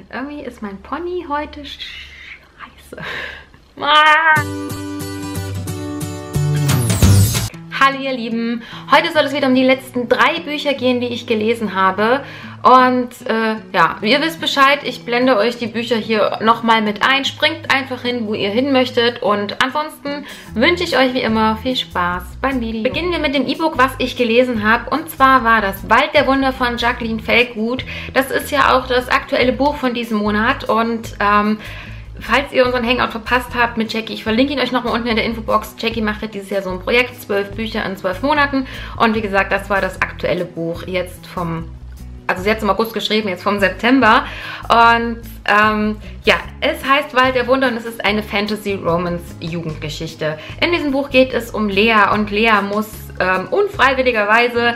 Irgendwie ist mein Pony heute scheiße. Hallo ihr Lieben, heute soll es wieder um die letzten 3 Bücher gehen, die ich gelesen habe. Und ja, ihr wisst Bescheid, ich blende euch die Bücher hier nochmal mit ein. Springt einfach hin, wo ihr hin möchtet. Und ansonsten wünsche ich euch wie immer viel Spaß beim Video. Beginnen wir mit dem E-Book, was ich gelesen habe. Und zwar war das Wald der Wunder von Jacqueline Feldgut. Das ist ja auch das aktuelle Buch von diesem Monat. Und falls ihr unseren Hangout verpasst habt mit Jackie, ich verlinke ihn euch nochmal unten in der Infobox. Jackie macht ja dieses Jahr so ein Projekt, 12 Bücher in 12 Monaten. Und wie gesagt, das war das aktuelle Buch jetzt also sie hat es im August geschrieben, jetzt vom September. Und ja, es heißt Wald der Wunder und es ist eine Fantasy-Romance-Jugendgeschichte. In diesem Buch geht es um Lea und Lea muss unfreiwilligerweise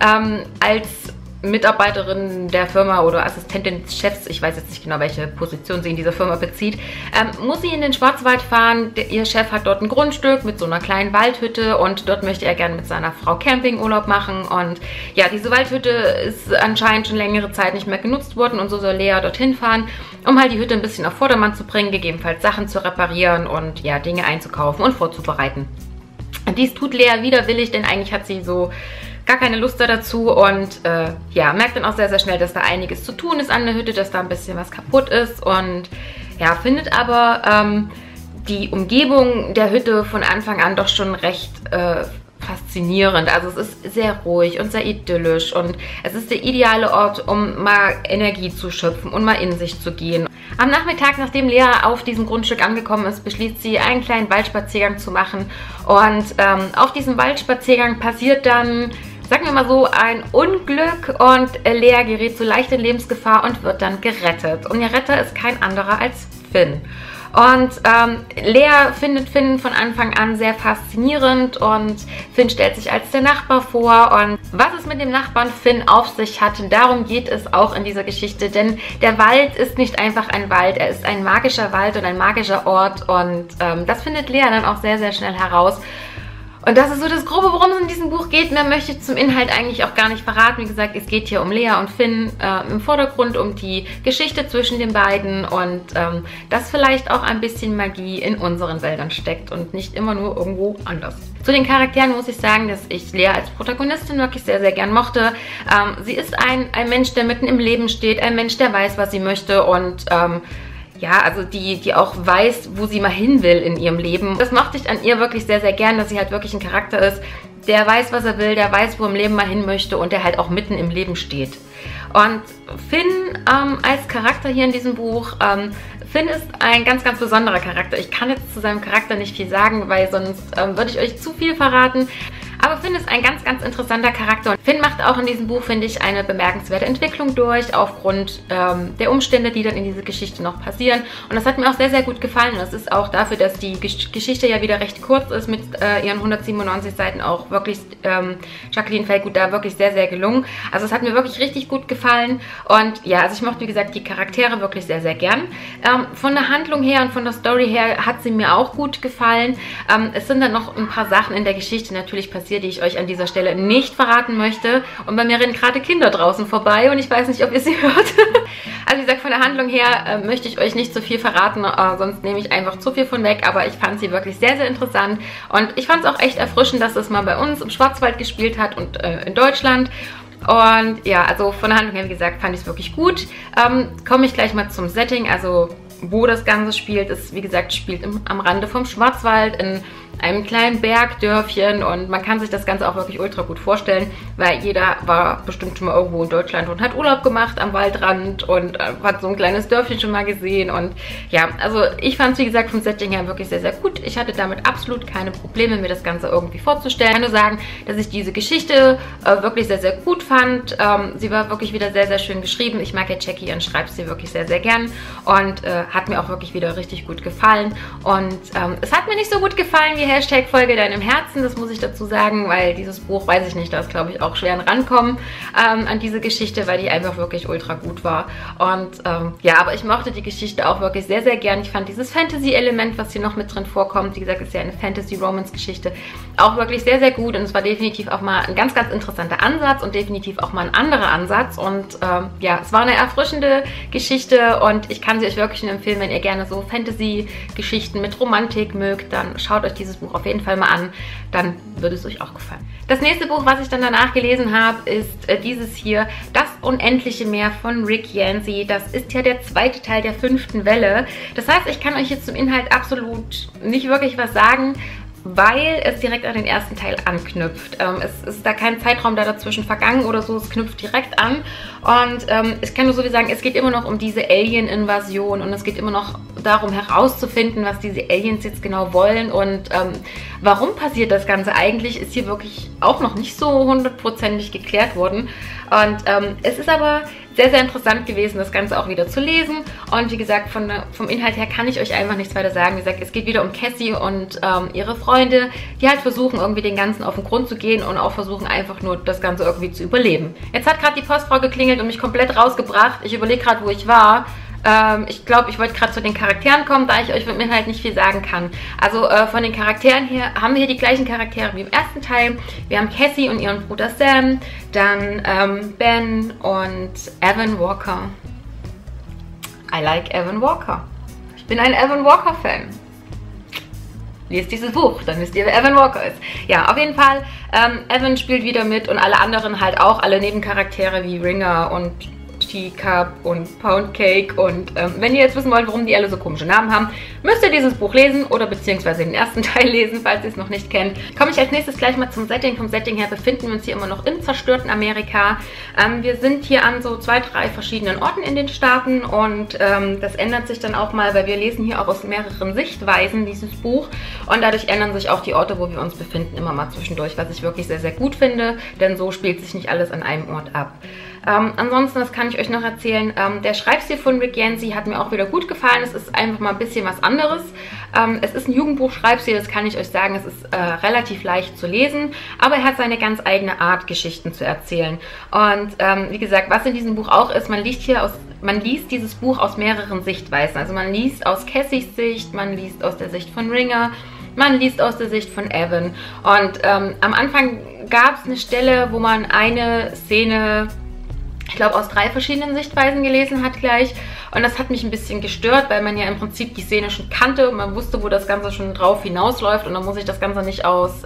als Mitarbeiterin der Firma oder Assistentin des Chefs, ich weiß jetzt nicht genau, welche Position sie in dieser Firma bezieht, muss sie in den Schwarzwald fahren. Ihr Chef hat dort ein Grundstück mit so einer kleinen Waldhütte und dort möchte er gerne mit seiner Frau Campingurlaub machen. Und ja, diese Waldhütte ist anscheinend schon längere Zeit nicht mehr genutzt worden und so soll Lea dorthin fahren, um halt die Hütte ein bisschen auf Vordermann zu bringen, gegebenenfalls Sachen zu reparieren und ja, Dinge einzukaufen und vorzubereiten. Und dies tut Lea widerwillig, denn eigentlich hat sie so gar keine Lust da dazu und ja, merkt dann auch sehr, sehr schnell, dass da einiges zu tun ist an der Hütte, dass da ein bisschen was kaputt ist und ja, findet aber die Umgebung der Hütte von Anfang an doch schon recht faszinierend. Also es ist sehr ruhig und sehr idyllisch und es ist der ideale Ort, um mal Energie zu schöpfen und mal in sich zu gehen. Am Nachmittag, nachdem Lea auf diesem Grundstück angekommen ist, beschließt sie, einen kleinen Waldspaziergang zu machen und auf diesem Waldspaziergang passiert dann, sagen wir mal so, ein Unglück und Lea gerät so leicht in Lebensgefahr und wird dann gerettet. Und ihr Retter ist kein anderer als Finn. Und Lea findet Finn von Anfang an sehr faszinierend und Finn stellt sich als der Nachbar vor. Und was es mit dem Nachbarn Finn auf sich hat, darum geht es auch in dieser Geschichte. Denn der Wald ist nicht einfach ein Wald, er ist ein magischer Wald und ein magischer Ort. Und das findet Lea dann auch sehr, sehr schnell heraus. Und das ist so das Grobe, worum es in diesem Buch geht. Mehr möchte ich zum Inhalt eigentlich auch gar nicht verraten. Wie gesagt, es geht hier um Lea und Finn im Vordergrund, um die Geschichte zwischen den beiden und dass vielleicht auch ein bisschen Magie in unseren Wäldern steckt und nicht immer nur irgendwo anders. Zu den Charakteren muss ich sagen, dass ich Lea als Protagonistin wirklich sehr, sehr gern mochte. Sie ist ein Mensch, der mitten im Leben steht, ein Mensch, der weiß, was sie möchte und ja, also die auch weiß, wo sie mal hin will in ihrem Leben. Das mochte ich an ihr wirklich sehr, sehr gern, dass sie halt wirklich ein Charakter ist, der weiß, was er will, der weiß, wo im Leben mal hin möchte und der halt auch mitten im Leben steht. Und Finn als Charakter hier in diesem Buch, Finn ist ein ganz, ganz besonderer Charakter. Ich kann jetzt zu seinem Charakter nicht viel sagen, weil sonst würde ich euch zu viel verraten. Aber Finn ist ein ganz, ganz interessanter Charakter. Und Finn macht auch in diesem Buch, finde ich, eine bemerkenswerte Entwicklung durch, aufgrund der Umstände, die dann in dieser Geschichte noch passieren. Und das hat mir auch sehr, sehr gut gefallen. Und das ist auch dafür, dass die Geschichte ja wieder recht kurz ist, mit ihren 197 Seiten auch wirklich Jacqueline Feldgut da wirklich sehr, sehr gelungen. Also es hat mir wirklich richtig gut gefallen. Und ja, also ich mochte, wie gesagt, die Charaktere wirklich sehr, sehr gern. Von der Handlung her und von der Story her hat sie mir auch gut gefallen. Es sind dann noch ein paar Sachen in der Geschichte natürlich passiert, die ich euch an dieser Stelle nicht verraten möchte. Und bei mir rennen gerade Kinder draußen vorbei und ich weiß nicht, ob ihr sie hört. Also wie gesagt, von der Handlung her möchte ich euch nicht so viel verraten, sonst nehme ich einfach zu viel von weg. Aber ich fand sie wirklich sehr, sehr interessant. Und ich fand es auch echt erfrischend, dass es mal bei uns im Schwarzwald gespielt hat und in Deutschland. Und ja, also von der Handlung her, wie gesagt, fand ich es wirklich gut. Komme ich gleich mal zum Setting, also wo das Ganze spielt. Es, wie gesagt, spielt am Rande vom Schwarzwald in einem kleinen Bergdörfchen und man kann sich das Ganze auch wirklich ultra gut vorstellen, weil jeder war bestimmt schon mal irgendwo in Deutschland und hat Urlaub gemacht am Waldrand und hat so ein kleines Dörfchen schon mal gesehen und ja, also ich fand es, wie gesagt, vom Setting her wirklich sehr, sehr gut. Ich hatte damit absolut keine Probleme, mir das Ganze irgendwie vorzustellen. Ich kann nur sagen, dass ich diese Geschichte wirklich sehr, sehr gut fand. Sie war wirklich wieder sehr, sehr schön geschrieben. Ich mag ja Jackie, ihren Schreibstil wirklich sehr, sehr gern und hat mir auch wirklich wieder richtig gut gefallen und es hat mir nicht so gut gefallen, wie Hashtag Folge deinem Herzen, das muss ich dazu sagen, weil dieses Buch, weiß ich nicht, da ist glaube ich auch schwer rankommen an diese Geschichte, weil die einfach wirklich ultra gut war. Und ja, aber ich mochte die Geschichte auch wirklich sehr, sehr gern. Ich fand dieses Fantasy-Element, was hier noch mit drin vorkommt, wie gesagt, ist ja eine Fantasy-Romance-Geschichte, auch wirklich sehr, sehr gut. Und es war definitiv auch mal ein ganz, ganz interessanter Ansatz und definitiv auch mal ein anderer Ansatz. Und ja, es war eine erfrischende Geschichte und ich kann sie euch wirklich nur empfehlen, wenn ihr gerne so Fantasy-Geschichten mit Romantik mögt, dann schaut euch dieses Buch auf jeden Fall mal an, dann würde es euch auch gefallen. Das nächste Buch, was ich dann danach gelesen habe, ist dieses hier, Das unendliche Meer von Rick Yancey. Das ist ja der zweite Teil der 5. Welle. Das heißt, ich kann euch jetzt zum Inhalt absolut nicht wirklich was sagen, weil es direkt an den ersten Teil anknüpft. Es ist da kein Zeitraum da dazwischen vergangen oder so, es knüpft direkt an. Und ich kann nur so viel sagen, es geht immer noch um diese Alien-Invasion und es geht immer noch darum herauszufinden, was diese Aliens jetzt genau wollen und warum passiert das Ganze eigentlich, ist hier wirklich auch noch nicht so hundertprozentig geklärt worden. Und es ist aber sehr, sehr interessant gewesen, das Ganze auch wieder zu lesen. Und wie gesagt, vom Inhalt her kann ich euch einfach nichts weiter sagen. Wie gesagt, es geht wieder um Cassie und ihre Freunde, die halt versuchen, irgendwie den Ganzen auf den Grund zu gehen und auch versuchen, einfach nur das Ganze irgendwie zu überleben. Jetzt hat gerade die Postfrau geklingelt und mich komplett rausgebracht. Ich überlege gerade, wo ich war. Ich glaube, ich wollte gerade zu den Charakteren kommen, da ich euch mit mir halt nicht viel sagen kann. Also von den Charakteren her haben wir hier die gleichen Charaktere wie im ersten Teil. Wir haben Cassie und ihren Bruder Sam, dann Ben und Evan Walker. I like Evan Walker. Ich bin ein Evan Walker-Fan. Lest dieses Buch, dann wisst ihr, wer Evan Walker ist. Ja, auf jeden Fall, Evan spielt wieder mit und alle anderen halt auch, alle Nebencharaktere wie Ringer und Teacup und Pound Cake und wenn ihr jetzt wissen wollt, warum die alle so komische Namen haben, müsst ihr dieses Buch lesen oder beziehungsweise den ersten Teil lesen, falls ihr es noch nicht kennt. Komme ich als nächstes gleich mal zum Setting. Vom Setting her befinden wir uns hier immer noch im zerstörten Amerika. Wir sind hier an so 2, 3 verschiedenen Orten in den Staaten und das ändert sich dann auch mal, weil wir lesen hier auch aus mehreren Sichtweisen dieses Buch und dadurch ändern sich auch die Orte, wo wir uns befinden, immer mal zwischendurch, was ich wirklich sehr, sehr gut finde, denn so spielt sich nicht alles an einem Ort ab. Ansonsten, das kann ich euch noch erzählen, der Schreibstil von Rick Yancey hat mir auch wieder gut gefallen. Es ist einfach mal ein bisschen was anderes. Es ist ein Jugendbuch-Schreibstil, das kann ich euch sagen. Es ist relativ leicht zu lesen, aber er hat seine ganz eigene Art, Geschichten zu erzählen. Und wie gesagt, was in diesem Buch auch ist, man liest dieses Buch aus mehreren Sichtweisen. Also man liest aus Cassies Sicht, man liest aus der Sicht von Ringer, man liest aus der Sicht von Evan. Und am Anfang gab es eine Stelle, wo man eine Szene, ich glaube, aus 3 verschiedenen Sichtweisen gelesen hat gleich. Und das hat mich ein bisschen gestört, weil man ja im Prinzip die Szene schon kannte und man wusste, wo das Ganze schon drauf hinausläuft. Und dann muss ich das Ganze nicht aus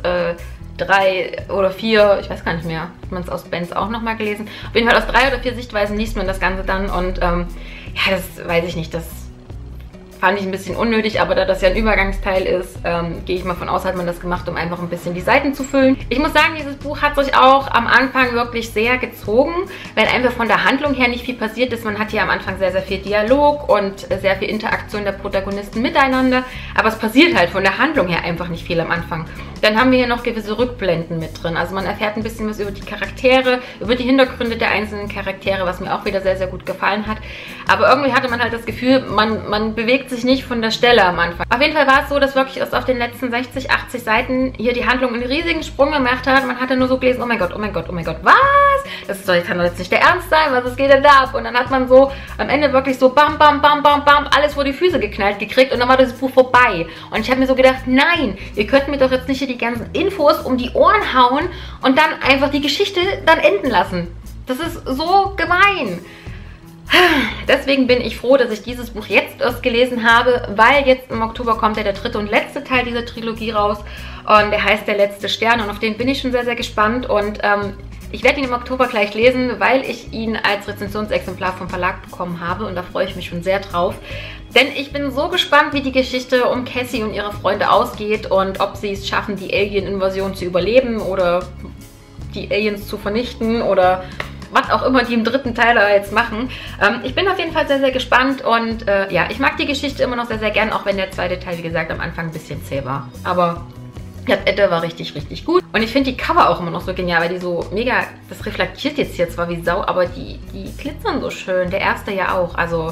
3 oder 4, ich weiß gar nicht mehr, hat man es aus Bens auch nochmal gelesen. Auf jeden Fall aus 3 oder 4 Sichtweisen liest man das Ganze dann. Und ja, das weiß ich nicht, das fand ich ein bisschen unnötig, aber da das ja ein Übergangsteil ist, gehe ich mal von aus, hat man das gemacht, um einfach ein bisschen die Seiten zu füllen. Ich muss sagen, dieses Buch hat sich auch am Anfang wirklich sehr gezogen, weil einfach von der Handlung her nicht viel passiert ist. Man hat hier am Anfang sehr, sehr viel Dialog und sehr viel Interaktion der Protagonisten miteinander, aber es passiert halt von der Handlung her einfach nicht viel am Anfang. Dann haben wir hier noch gewisse Rückblenden mit drin. Also man erfährt ein bisschen was über die Charaktere, über die Hintergründe der einzelnen Charaktere, was mir auch wieder sehr, sehr gut gefallen hat. Aber irgendwie hatte man halt das Gefühl, man bewegt sich nicht von der Stelle am Anfang. Auf jeden Fall war es so, dass wirklich erst auf den letzten 60, 80 Seiten hier die Handlung einen riesigen Sprung gemacht hat. Man hatte nur so gelesen, oh mein Gott, oh mein Gott, oh mein Gott, was? Das kann doch jetzt nicht der Ernst sein, was geht denn da ab? Und dann hat man so am Ende wirklich so bam, bam, bam, bam, bam, alles vor die Füße geknallt gekriegt und dann war das Buch vorbei. Und ich habe mir so gedacht, nein, ihr könnt mir doch jetzt nicht hier die ganzen Infos um die Ohren hauen und dann einfach die Geschichte dann enden lassen. Das ist so gemein. Deswegen bin ich froh, dass ich dieses Buch jetzt erst gelesen habe, weil jetzt im Oktober kommt ja der 3. und letzte Teil dieser Trilogie raus und der heißt Der letzte Stern und auf den bin ich schon sehr, sehr gespannt und ich werde ihn im Oktober gleich lesen, weil ich ihn als Rezensionsexemplar vom Verlag bekommen habe und da freue ich mich schon sehr drauf. Denn ich bin so gespannt, wie die Geschichte um Cassie und ihre Freunde ausgeht und ob sie es schaffen, die Alien-Invasion zu überleben oder die Aliens zu vernichten oder was auch immer die im 3. Teil da jetzt machen. Ich bin auf jeden Fall sehr, sehr gespannt und ja, ich mag die Geschichte immer noch sehr, sehr gern, auch wenn der 2. Teil, wie gesagt, am Anfang ein bisschen zäh war. Aber das Ende war richtig, richtig gut. Und ich finde die Cover auch immer noch so genial, weil die so mega, das reflektiert jetzt hier zwar wie Sau, aber die glitzern so schön. Der erste ja auch, also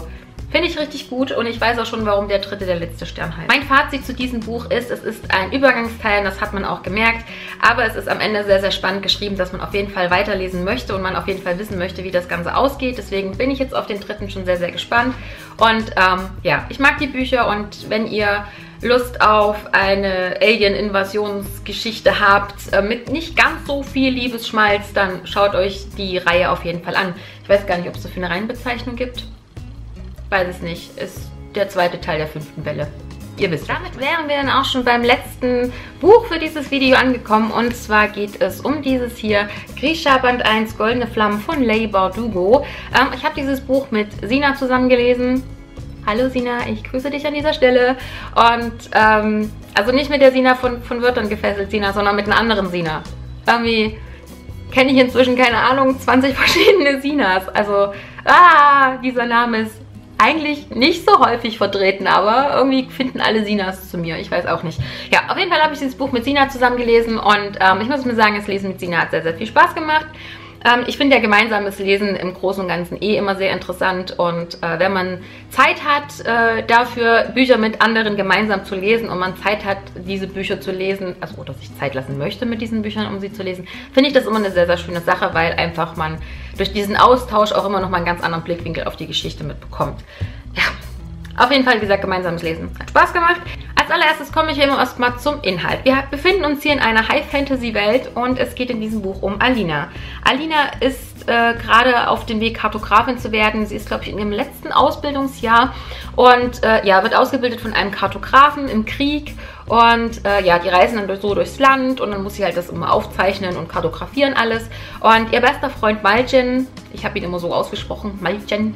Finde ich richtig gut und ich weiß auch schon, warum der dritte der letzte Stern heißt. Mein Fazit zu diesem Buch ist, es ist ein Übergangsteil, das hat man auch gemerkt, aber es ist am Ende sehr, sehr spannend geschrieben, dass man auf jeden Fall weiterlesen möchte und man auf jeden Fall wissen möchte, wie das Ganze ausgeht. Deswegen bin ich jetzt auf den dritten schon sehr, sehr gespannt. Und ja, ich mag die Bücher und wenn ihr Lust auf eine Alien-Invasionsgeschichte habt, mit nicht ganz so viel Liebesschmalz, dann schaut euch die Reihe auf jeden Fall an. Ich weiß gar nicht, ob es dafür eine Reihenbezeichnung gibt. Weiß es nicht. Ist der zweite Teil der 5. Welle. Ihr wisst. Damit wären wir dann auch schon beim letzten Buch für dieses Video angekommen. Und zwar geht es um dieses hier, Grisha Band 1, Goldene Flammen von Leigh Bardugo. Ich habe dieses Buch mit Sina zusammen gelesen. Hallo Sina, ich grüße dich an dieser Stelle. Und also nicht mit der Sina von Wörtern gefesselt Sina, sondern mit einer anderen Sina. Irgendwie kenne ich inzwischen, keine Ahnung, 20 verschiedene Sinas. Also, dieser Name ist eigentlich nicht so häufig vertreten, aber irgendwie finden alle Sinas zu mir. Ich weiß auch nicht. Ja, auf jeden Fall habe ich dieses Buch mit Sina zusammen gelesen und ich muss mir sagen, das Lesen mit Sina hat sehr, sehr viel Spaß gemacht. Ich finde ja gemeinsames Lesen im Großen und Ganzen immer sehr interessant und wenn man Zeit hat, dafür Bücher mit anderen gemeinsam zu lesen und man Zeit hat, diese Bücher zu lesen, also oder sich Zeit lassen möchte mit diesen Büchern, um sie zu lesen, finde ich das immer eine sehr, sehr schöne Sache, weil einfach man durch diesen Austausch auch immer noch mal einen ganz anderen Blickwinkel auf die Geschichte mitbekommt. Ja, auf jeden Fall, wie gesagt, gemeinsames Lesen hat Spaß gemacht. Als allererstes komme ich immer erstmal zum Inhalt. Wir befinden uns hier in einer High-Fantasy-Welt und es geht in diesem Buch um Alina. Alina ist gerade auf dem Weg, Kartografin zu werden. Sie ist, glaube ich, in ihrem letzten Ausbildungsjahr und ja, wird ausgebildet von einem Kartografen im Krieg. Und ja, die reisen dann so durchs Land und dann muss sie halt das immer aufzeichnen und kartografieren alles. Und ihr bester Freund Maljen, ich habe ihn immer so ausgesprochen, Maljen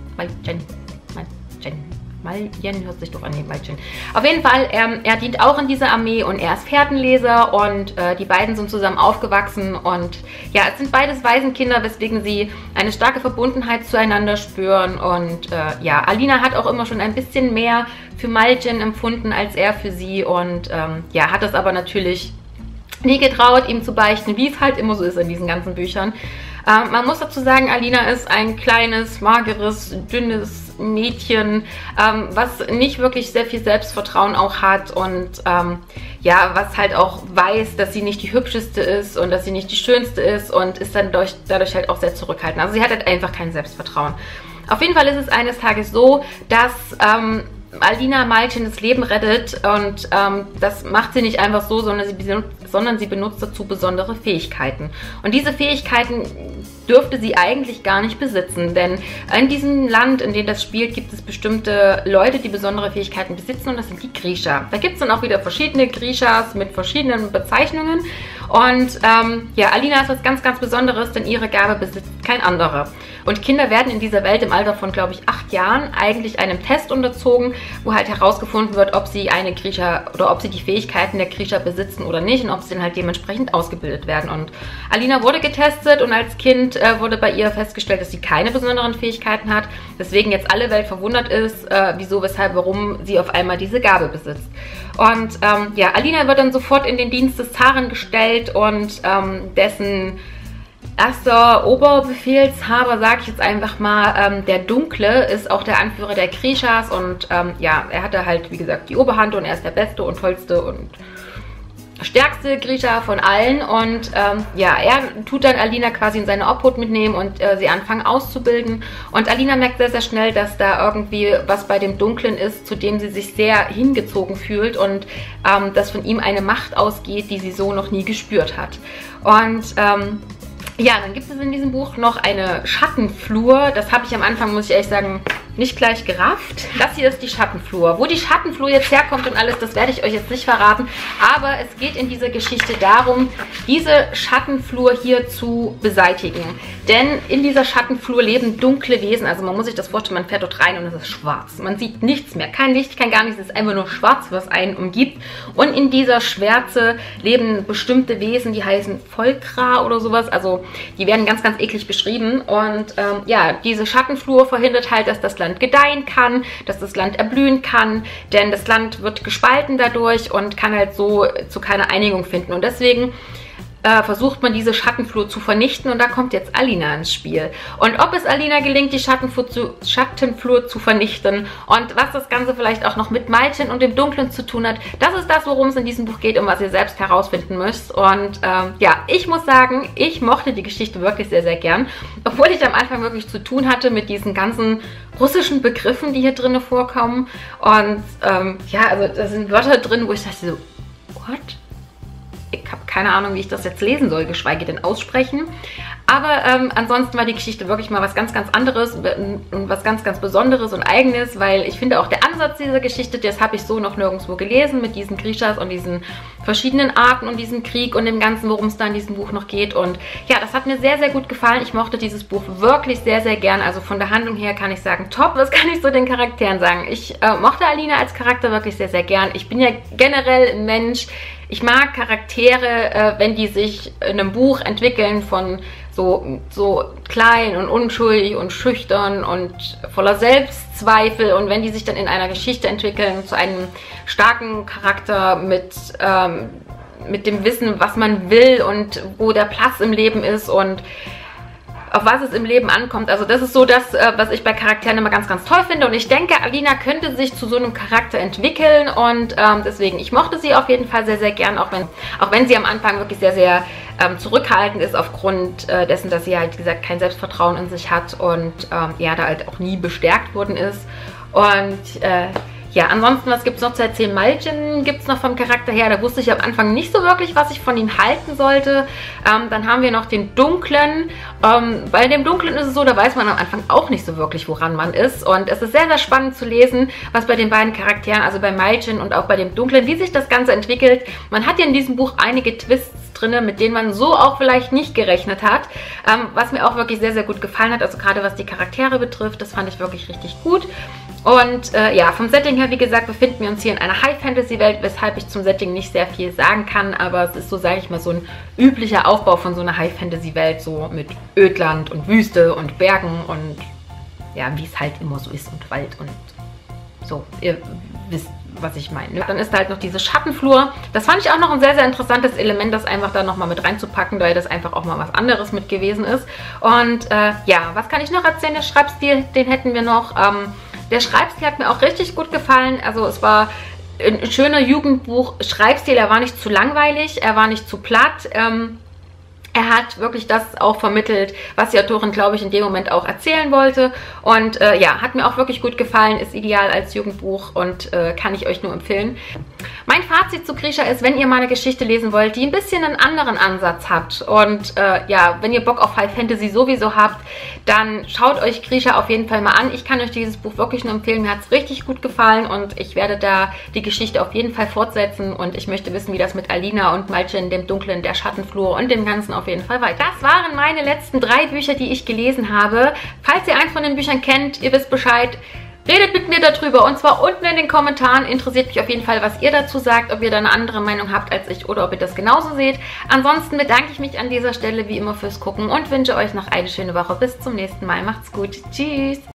hört sich doch an, Maljen. Auf jeden Fall, er dient auch in dieser Armee und er ist Fährtenleser und die beiden sind zusammen aufgewachsen und ja, es sind beides Waisenkinder, weswegen sie eine starke Verbundenheit zueinander spüren und ja, Alina hat auch immer schon ein bisschen mehr für Maljen empfunden als er für sie und ja, hat es aber natürlich nie getraut, ihm zu beichten, wie es halt immer so ist in diesen ganzen Büchern. Man muss dazu sagen, Alina ist ein kleines, mageres, dünnes Mädchen, was nicht wirklich sehr viel Selbstvertrauen auch hat und ja, was halt auch weiß, dass sie nicht die hübscheste ist und dass sie nicht die schönste ist und ist dann dadurch halt auch sehr zurückhaltend. Also sie hat halt einfach kein Selbstvertrauen. Auf jeden Fall ist es eines Tages so, dass Alina Maljen das Leben rettet und das macht sie nicht einfach so, sondern sie benutzt dazu besondere Fähigkeiten. Und diese Fähigkeiten dürfte sie eigentlich gar nicht besitzen, denn in diesem Land, in dem das spielt, gibt es bestimmte Leute, die besondere Fähigkeiten besitzen und das sind die Grisha. Da gibt es dann auch wieder verschiedene Grishas mit verschiedenen Bezeichnungen und ja, Alina ist was ganz, ganz Besonderes, denn ihre Gabe besitzt kein anderer. Und Kinder werden in dieser Welt im Alter von, glaube ich, 8 Jahren eigentlich einem Test unterzogen, wo halt herausgefunden wird, ob sie eine Grisha oder ob sie die Fähigkeiten der Grisha besitzen oder nicht und ob sie dann halt dementsprechend ausgebildet werden. Und Alina wurde getestet und als Kind wurde bei ihr festgestellt, dass sie keine besonderen Fähigkeiten hat, deswegen jetzt alle Welt verwundert ist, wieso, weshalb, warum sie auf einmal diese Gabe besitzt. Und ja, Alina wird dann sofort in den Dienst des Zaren gestellt und dessen erster Oberbefehlshaber, sage ich jetzt einfach mal, der Dunkle, ist auch der Anführer der Grishas und ja, er hatte halt, wie gesagt, die Oberhand und er ist der beste und tollste und stärkste Grisha von allen und ja, er tut dann Alina quasi in seine Obhut mitnehmen und sie anfangen auszubilden und Alina merkt sehr, sehr schnell, dass da irgendwie was bei dem Dunklen ist, zu dem sie sich sehr hingezogen fühlt und dass von ihm eine Macht ausgeht, die sie so noch nie gespürt hat. Und ja, dann gibt es in diesem Buch noch eine Schattenflur. Das habe ich am Anfang, muss ich ehrlich sagen, nicht gleich gerafft. Das hier ist die Schattenflur. Wo die Schattenflur jetzt herkommt und alles, das werde ich euch jetzt nicht verraten. Aber es geht in dieser Geschichte darum, diese Schattenflur hier zu beseitigen. Denn in dieser Schattenflur leben dunkle Wesen. Also man muss sich das vorstellen, man fährt dort rein und es ist schwarz. Man sieht nichts mehr. Kein Licht, kein gar nichts. Es ist einfach nur schwarz, was einen umgibt. Und in dieser Schwärze leben bestimmte Wesen, die heißen Volkra oder sowas. Also die werden ganz, ganz eklig beschrieben. Und ja, diese Schattenflur verhindert halt, dass das Land gedeihen kann, dass das Land erblühen kann, denn das Land wird gespalten dadurch und kann halt so zu keiner Einigung finden. Und deswegen versucht man diese Schattenflur zu vernichten und da kommt jetzt Alina ins Spiel. Und ob es Alina gelingt, die Schattenflur zu vernichten und was das Ganze vielleicht auch noch mit Malchen und dem Dunklen zu tun hat, das ist das, worum es in diesem Buch geht und was ihr selbst herausfinden müsst. Und ja, ich muss sagen, ich mochte die Geschichte wirklich sehr, sehr gern, obwohl ich am Anfang wirklich zu tun hatte mit diesen ganzen russischen Begriffen, die hier drin vorkommen. Und ja, also da sind Wörter drin, wo ich dachte so, what? Ich habe keine Ahnung, wie ich das jetzt lesen soll, geschweige denn aussprechen. Aber ansonsten war die Geschichte wirklich mal was ganz, ganz anderes und was ganz, ganz Besonderes und Eigenes, weil ich finde auch der Ansatz dieser Geschichte, das habe ich so noch nirgendwo gelesen, mit diesen Grishas und diesen verschiedenen Arten und diesem Krieg und dem Ganzen, worum es da in diesem Buch noch geht. Und ja, das hat mir sehr, sehr gut gefallen. Ich mochte dieses Buch wirklich sehr, sehr gern. Also von der Handlung her kann ich sagen, top. Was kann ich so den Charakteren sagen? Ich mochte Alina als Charakter wirklich sehr, sehr gern. Ich bin ja generell ein Mensch, ich mag Charaktere, wenn die sich in einem Buch entwickeln von so klein und unschuldig und schüchtern und voller Selbstzweifel und wenn die sich dann in einer Geschichte entwickeln zu einem starken Charakter mit dem Wissen, was man will und wo der Platz im Leben ist und auf was es im Leben ankommt. Also das ist so das, was ich bei Charakteren immer ganz, ganz toll finde. Und ich denke, Alina könnte sich zu so einem Charakter entwickeln. Und deswegen, ich mochte sie auf jeden Fall sehr, sehr gern. Auch wenn sie am Anfang wirklich sehr, sehr zurückhaltend ist aufgrund dessen, dass sie halt, wie gesagt, kein Selbstvertrauen in sich hat. Und ja, da halt auch nie bestärkt worden ist. Und ja, ansonsten, was gibt es noch zu erzählen? Malchen gibt es noch vom Charakter her. Da wusste ich am Anfang nicht so wirklich, was ich von ihm halten sollte. Dann haben wir noch den Dunklen. Bei dem Dunklen ist es so, da weiß man am Anfang auch nicht so wirklich, woran man ist. Und es ist sehr, sehr spannend zu lesen, was bei den beiden Charakteren, also bei Malchen und auch bei dem Dunklen, wie sich das Ganze entwickelt. Man hat ja in diesem Buch einige Twists drin, mit denen man so auch vielleicht nicht gerechnet hat. Was mir auch wirklich sehr, sehr gut gefallen hat. Also gerade was die Charaktere betrifft, das fand ich wirklich richtig gut. Und ja, vom Setting her, wie gesagt, befinden wir uns hier in einer High-Fantasy-Welt, weshalb ich zum Setting nicht sehr viel sagen kann, aber es ist so, sage ich mal, so ein üblicher Aufbau von so einer High-Fantasy-Welt, so mit Ödland und Wüste und Bergen und ja, wie es halt immer so ist und Wald und so, ihr wisst, was ich meine. Dann ist halt noch diese Schattenflur. Das fand ich auch noch ein sehr, sehr interessantes Element, das einfach da nochmal mit reinzupacken, weil das einfach auch mal was anderes mit gewesen ist. Und ja, was kann ich noch erzählen? Der Schreibstil, den hätten wir noch. Der Schreibstil hat mir auch richtig gut gefallen. Also es war ein schöner Jugendbuch-Schreibstil. Er war nicht zu langweilig, er war nicht zu platt. Er hat wirklich das auch vermittelt, was die Autorin, glaube ich, in dem Moment auch erzählen wollte. Und ja, hat mir auch wirklich gut gefallen, ist ideal als Jugendbuch und kann ich euch nur empfehlen. Mein Fazit zu Grisha ist, wenn ihr mal eine Geschichte lesen wollt, die ein bisschen einen anderen Ansatz hat und ja, wenn ihr Bock auf High Fantasy sowieso habt, dann schaut euch Grisha auf jeden Fall mal an. Ich kann euch dieses Buch wirklich nur empfehlen. Mir hat es richtig gut gefallen und ich werde da die Geschichte auf jeden Fall fortsetzen und ich möchte wissen, wie das mit Alina und Malchen, dem Dunklen, der Schattenflur und dem Ganzen auf jeden Fall weiter. Das waren meine letzten 3 Bücher, die ich gelesen habe. Falls ihr eins von den Büchern kennt, ihr wisst Bescheid, redet mit mir darüber und zwar unten in den Kommentaren. Interessiert mich auf jeden Fall, was ihr dazu sagt, ob ihr da eine andere Meinung habt als ich oder ob ihr das genauso seht. Ansonsten bedanke ich mich an dieser Stelle wie immer fürs Gucken und wünsche euch noch eine schöne Woche. Bis zum nächsten Mal. Macht's gut. Tschüss.